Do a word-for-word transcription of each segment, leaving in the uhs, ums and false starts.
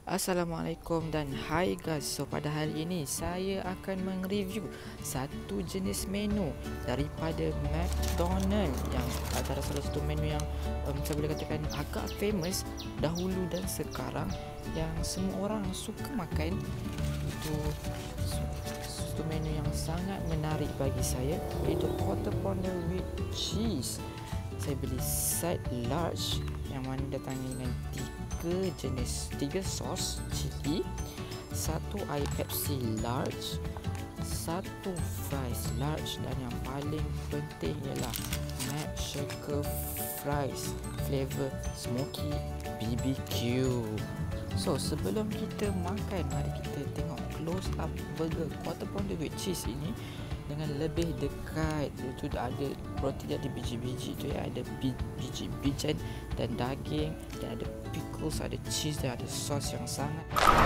Assalamualaikum dan hai guys. So pada hari ini saya akan mereview satu jenis menu daripada McDonald yang antara salah satu menu yang um, saya boleh katakan agak famous dahulu dan sekarang yang semua orang suka makan. Itu satu menu yang sangat menarik bagi saya, iaitu quarter pounder with cheese. Saya beli side large yang mana datangnya dengan tiga jenis, tiga sos chili, satu air Pepsi large, satu fries large, dan yang paling penting ialah McShaker fries flavor smoky B B Q. So sebelum kita makan, mari kita tengok close up burger quarter pounder with cheese ini dengan lebih dekat. Itu ada roti, ada biji-biji tu ya, ada biji bijan dan daging, dan ada pickles, ada cheese, dan ada sos yang sangat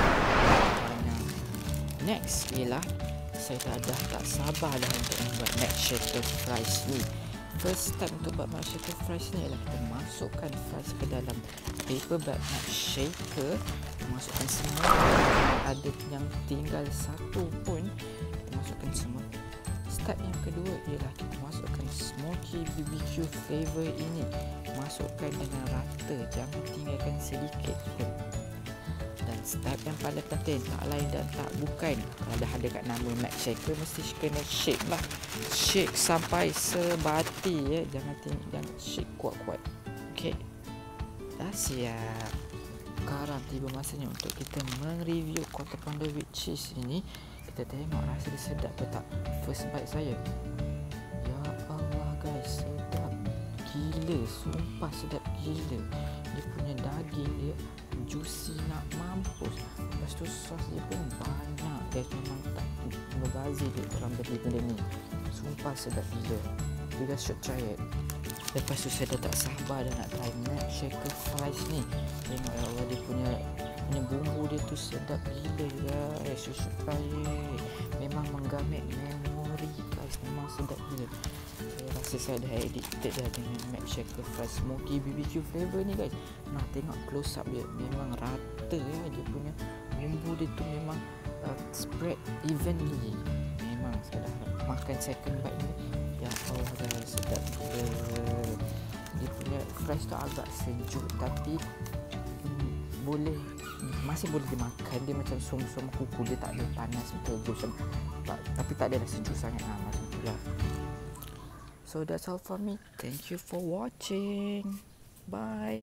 banyak. Next ialah saya dah, dah tak sabar dah untuk membuat McShaker fries ni. First step untuk buat McShaker fries ni ialah kita masukkan fries ke dalam paper bag McShaker. Kita masukkan semua, ada yang tinggal satu pun kita masukkan semua. Step yang kedua ialah kita masukkan smoky B B Q flavor ini, masukkan dengan rata, jangan tinggalkan sedikit pun. Dan step yang paling penting tak lain dan tak bukan, kalau dah ada kat nama McShaker mesti kena shake lah, shake sampai sebati ya, jangan tinggal, jangan shake kuat-kuat. Okey, dah siap. Sekarang tiba masanya untuk kita mereview quarter pounder with cheese ini. Kita tengok rasa dia sedap ke tak. First bite saya, ya Allah guys, sedap gila, sumpah sedap gila. Dia punya daging dia juicy nak mampus. Lepas tu sos dia pun banyak guys, memang tak membazir dia orang beli benda ni. Sumpah sedap gila, you guys should try it. Lepas tu saya dah tak sabar dah nak try McShaker fries ni. Tengok ya Allah, dia punya punya bumbu dia tu sedap gila guys, you should try it. Memang menggamit memori guys, memang sedap gila. Saya rasa saya dah addicted dah dengan McShaker fries smoky B B Q flavor ni guys. Nah tengok close up dia, memang rata ya, dia punya bumbu dia tu memang uh, spread evenly. Memang saya dah makan second bite ni, ya Allah guys, sedap gila. Dia punya fries tu agak sejuk tapi hmm, boleh, masih boleh dimakan. Dia macam som-som kuku, dia tak ada panas betul macam tak, tapi tak ada dah sejuk sangat lah, macam tu lah. So that's all for me. Thank you for watching. Bye.